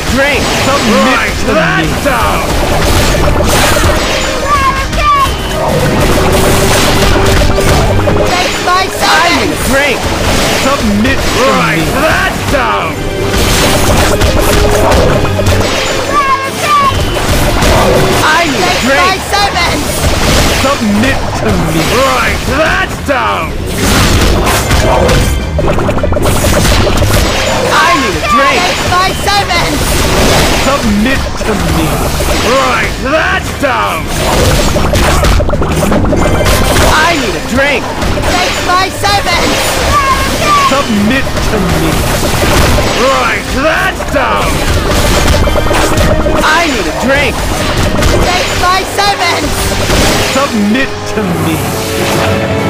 drink. Submit to me. Down. Take my I servants! need a drink. Submit to me. That's down. I need a Take drink. my servants! Submit to me. Right, that's down. I need a drink. Take my servants! Submit to me. Right, that's down. I need a drink. Take my servants! Submit to me. Right, that's down. I need a drink. Take my servants! Submit to me.